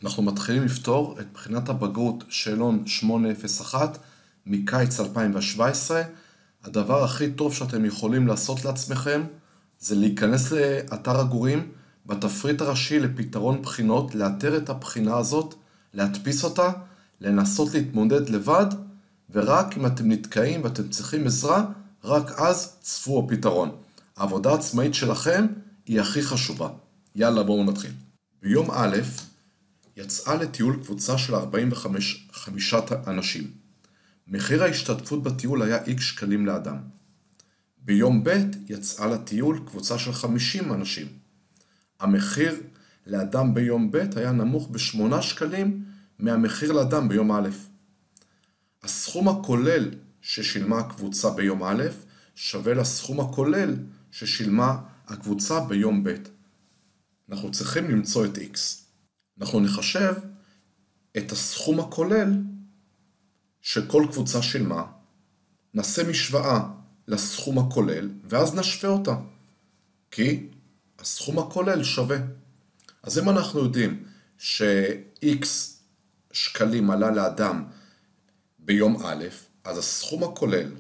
אנחנו מתחילים לפתור את בחינת הבגרות שאלון 801 מקיץ 2017. הדבר הכי טוב שאתם יכולים לעשות לעצמכם זה להיכנס לאתר הגורים, בתפריט הראשי לפתרון בחינות, לאתר את הבחינה הזאת, להדפיס אותה, לנסות להתמודד לבד, ורק אם אתם נתקעים ואתם צריכים עזרה, רק אז צפו הפתרון. העבודה העצמאית שלכם היא הכי חשובה. יאללה, בואו נתחיל. ביום א' יצאה לטיול קבוצה של 45 אנשים. מחיר ההשתתפות בטיול היה X שקלים לאדם. ביום ב' יצאה לטיול קבוצה של 50 אנשים. המחיר לאדם ביום ב' היה נמוך ב8 שקלים מהמחיר לאדם ביום א'. הסכום הכולל ששילמה הקבוצה ביום א' שווה לסכום הכולל ששילמה הקבוצה ביום ב'. אנחנו צריכים למצוא את X. אנחנו נחשב את הסכום הכולל שכל קבוצה שילמה, נעשה משוואה לסכום הכולל, ואז נשווה אותה, כי הסכום הכולל שווה. אז אם אנחנו יודעים ש-X שקלים עלה לאדם ביום א', אז הסכום הכולל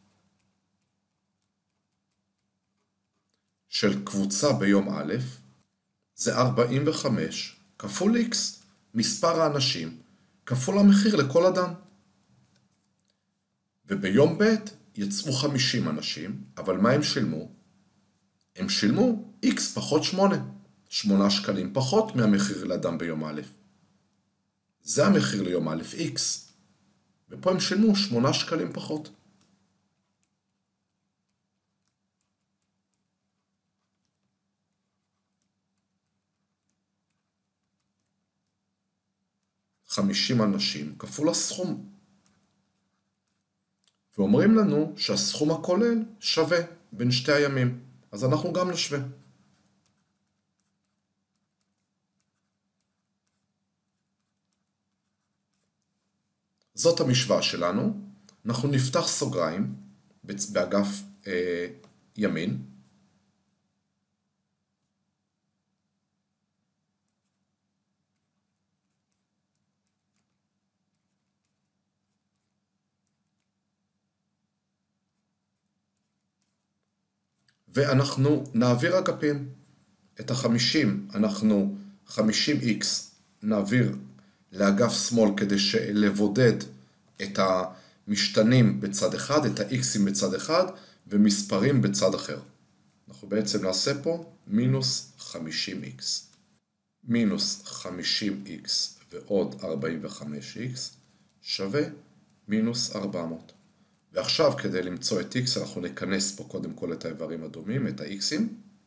של קבוצה ביום א' זה 45 כפול X, מספר האנשים, כפול המחיר לכל אדם. וביום ב' יצאו 50 אנשים, אבל מה הם שילמו? הם שילמו X פחות 8 שקלים פחות מהמחיר לאדם ביום א'. זה המחיר ליום א', X. ופה הם שילמו 8 שקלים פחות. ,50 אנשים כפול הסכום. ואומרים לנו שהסכום הכולל שווה בין שתי הימים. אז אנחנו גם נשווה. זאת המשוואה שלנו. אנחנו נפתח סוגריים באגף ימין. ואנחנו נעביר אגפים. את ה-50, אנחנו 50x נעביר לאגף שמאל כדי לבודד את המשתנים בצד אחד, את ה-x'ים בצד אחד, ומספרים בצד אחר. אנחנו בעצם נעשה פה מינוס 50x. מינוס 50x ועוד 45x שווה מינוס 400. ועכשיו כדי למצוא את X אנחנו נכנס פה קודם כל את האיברים הדומים, את ה-X'ים.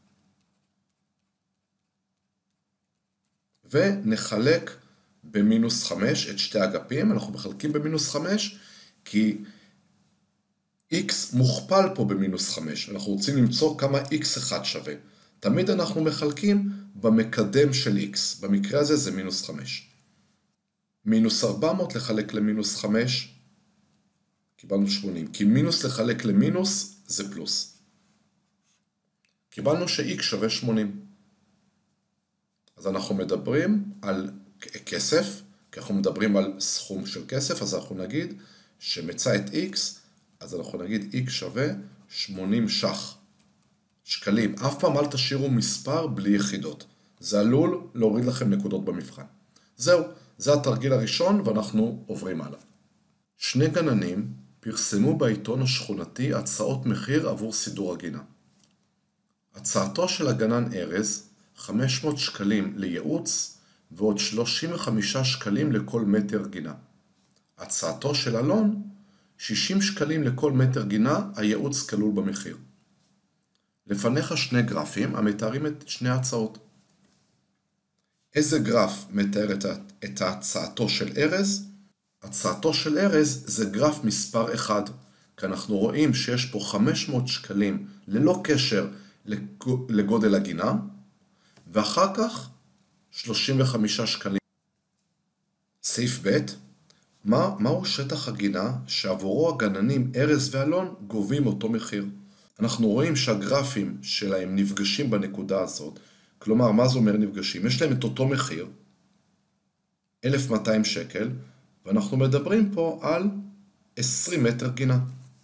ונחלק במינוס 5 את שתי אגפים. אנחנו מחלקים במינוס 5 כי X מוכפל פה במינוס 5. אנחנו רוצים למצוא כמה X1 שווה. תמיד אנחנו מחלקים במקדם של X. במקרה הזה זה מינוס 5. מינוס 400 לחלק למינוס 5. קיבלנו 80, כי מינוס לחלק למינוס זה פלוס. קיבלנו ש-X שווה 80. אז אנחנו מדברים על כסף, כי אנחנו מדברים על סכום של כסף, אז אנחנו נגיד שמצא את X, אז אנחנו נגיד X שווה 80 שקלים. אף פעם אל תשאירו מספר בלי יחידות. זה עלול להוריד לכם נקודות במבחן. זהו, זה התרגיל הראשון ואנחנו עוברים הלאה. שני גננים פרסמו בעיתון השכונתי הצעות מחיר עבור סידור הגינה. הצעתו של הגנן ארז, 500 שקלים לייעוץ ועוד 35 שקלים לכל מטר גינה. הצעתו של אלון, 60 שקלים לכל מטר גינה, הייעוץ כלול במחיר. לפניך שני גרפים המתארים את שני ההצעות. איזה גרף מתאר את הצעתו של ארז? הצעתו של ארז זה גרף מספר 1, כי אנחנו רואים שיש פה 500 שקלים ללא קשר לגודל הגינה, ואחר כך 35 שקלים. סעיף ב', מהו שטח הגינה שעבורו הגננים ארז ואלון גובים אותו מחיר? אנחנו רואים שהגרפים שלהם נפגשים בנקודה הזאת, כלומר, מה זה אומר נפגשים? יש להם את אותו מחיר, 1,200 שקל, ואנחנו מדברים פה על 20 מטר גינה.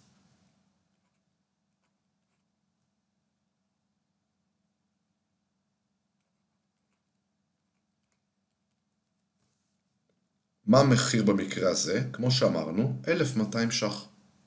מה המחיר במקרה הזה? כמו שאמרנו, 1,200 ש"ח.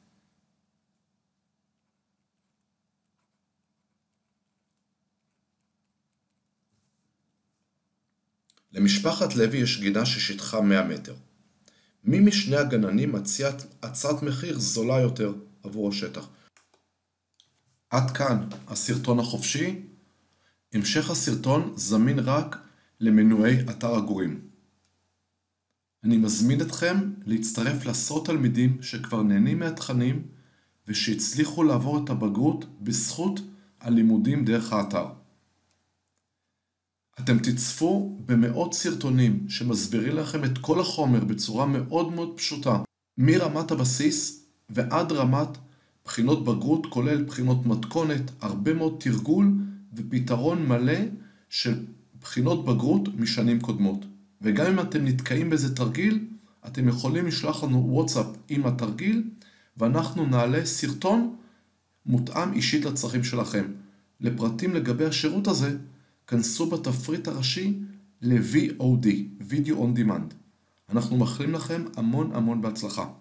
למשפחת לוי יש גינה ששטחה 100 מטר. מי משני הגננים מציע הצעת מחיר זולה יותר עבור השטח? עד כאן הסרטון החופשי. המשך הסרטון זמין רק למנויי אתר הגורים. אני מזמין אתכם להצטרף לעשרות תלמידים שכבר נהנים מהתכנים ושהצליחו לעבור את הבגרות בזכות הלימודים דרך האתר. אתם תצפו במאות סרטונים שמסבירים לכם את כל החומר בצורה מאוד מאוד פשוטה, מרמת הבסיס ועד רמת בחינות בגרות, כולל בחינות מתכונת, הרבה מאוד תרגול ופתרון מלא של בחינות בגרות משנים קודמות. וגם אם אתם נתקעים באיזה תרגיל, אתם יכולים לשלוח לנו וואטסאפ עם התרגיל, ואנחנו נעלה סרטון מותאם אישית לצרכים שלכם. לפרטים לגבי השירות הזה, כנסו בתפריט הראשי ל-VOD, Video on Demand. אנחנו מאחלים לכם המון המון בהצלחה.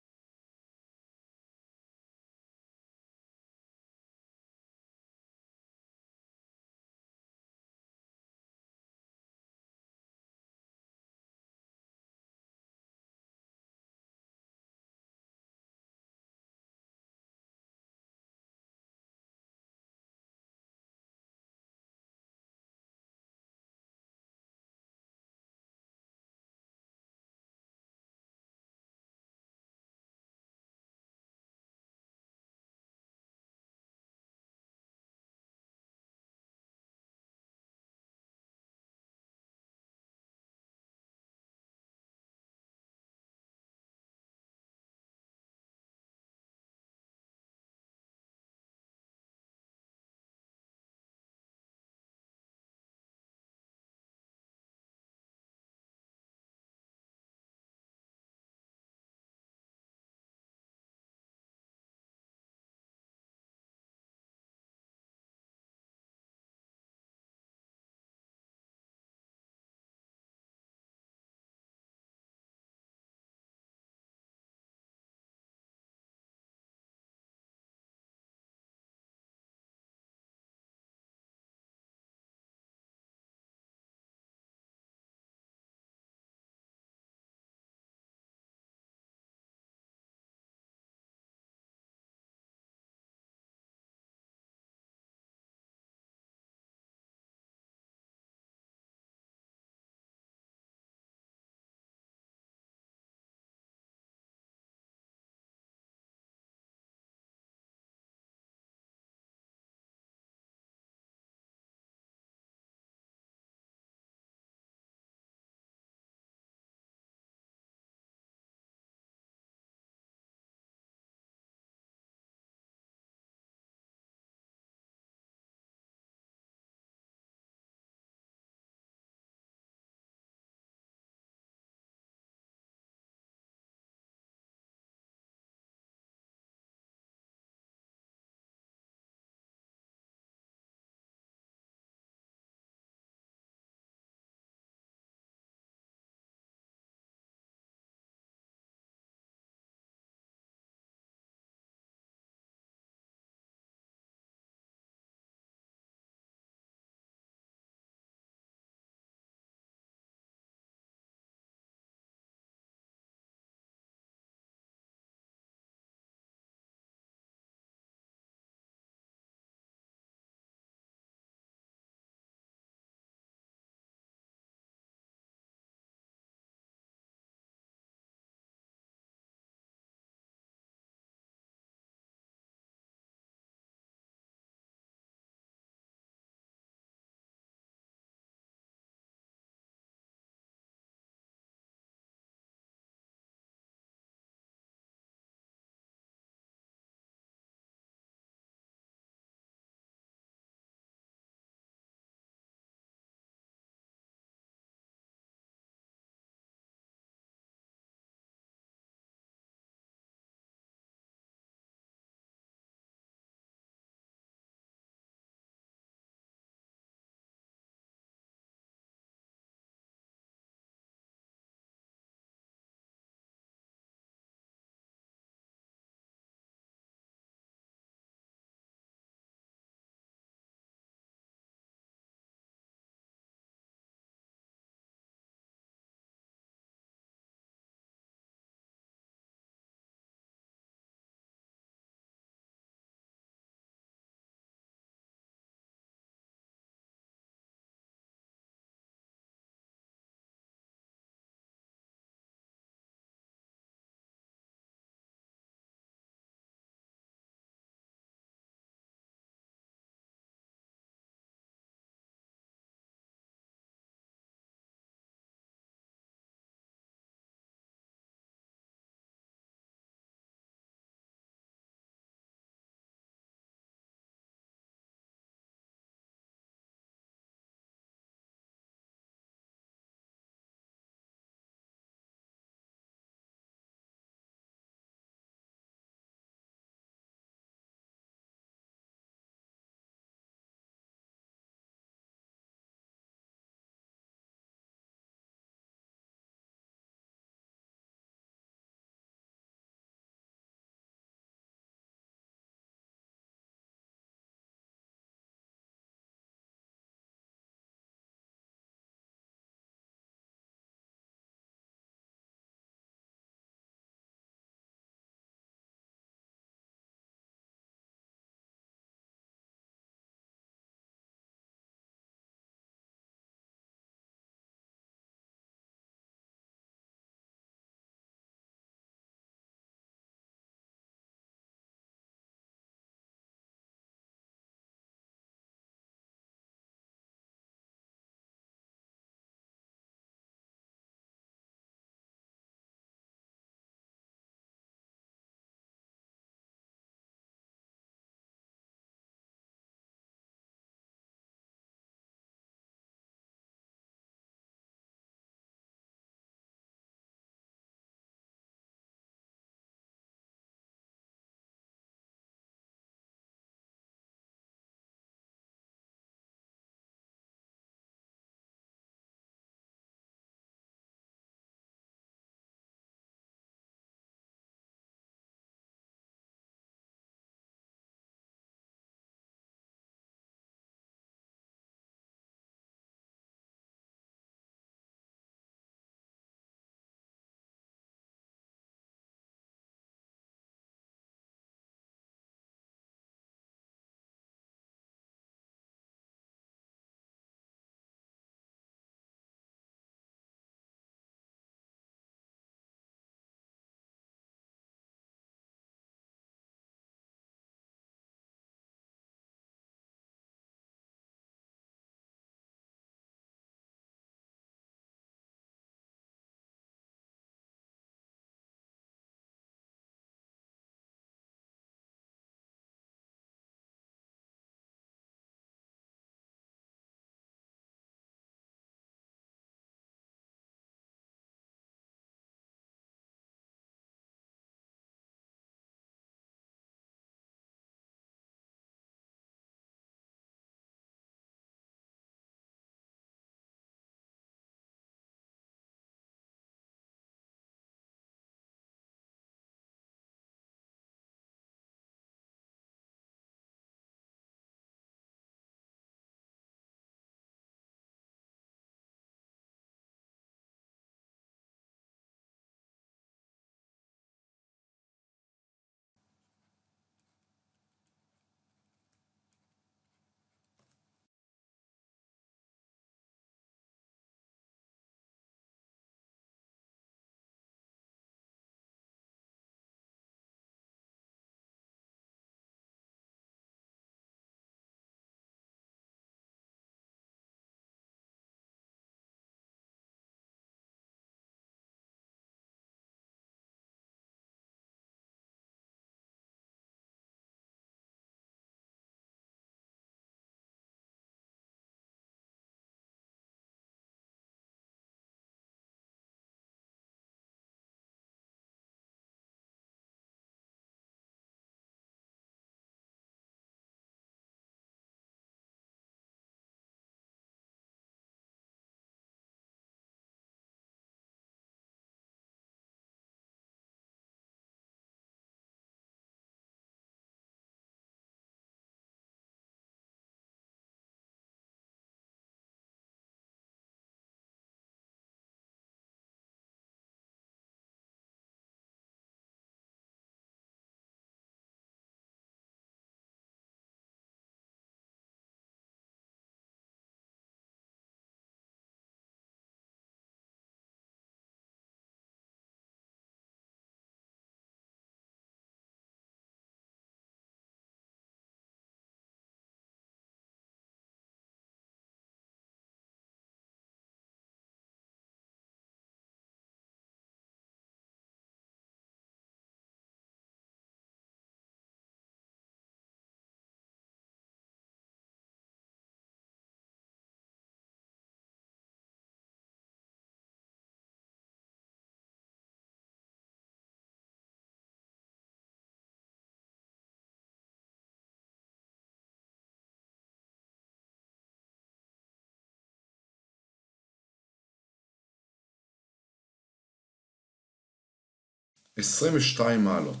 22 מעלות.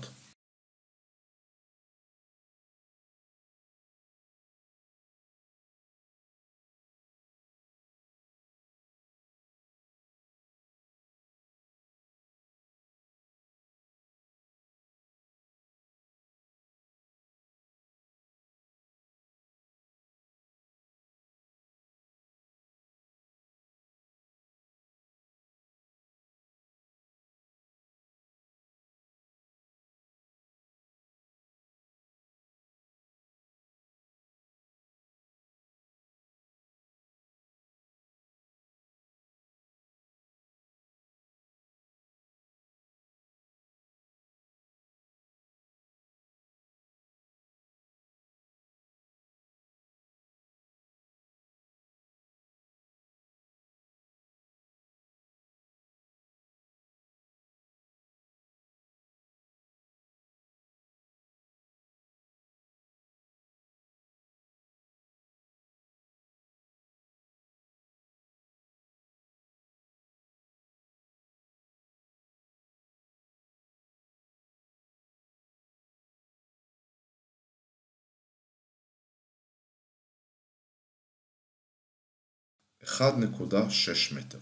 אחד נקודה שש מטר.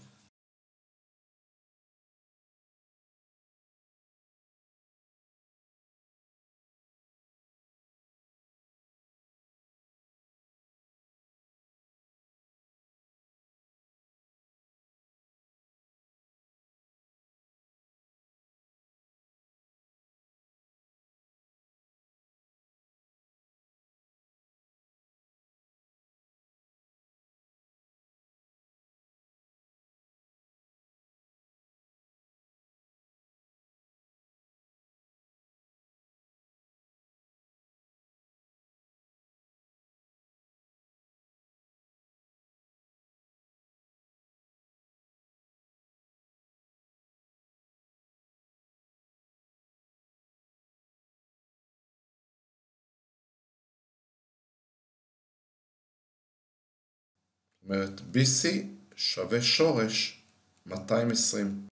זאת אומרת, BC שווה שורש 220.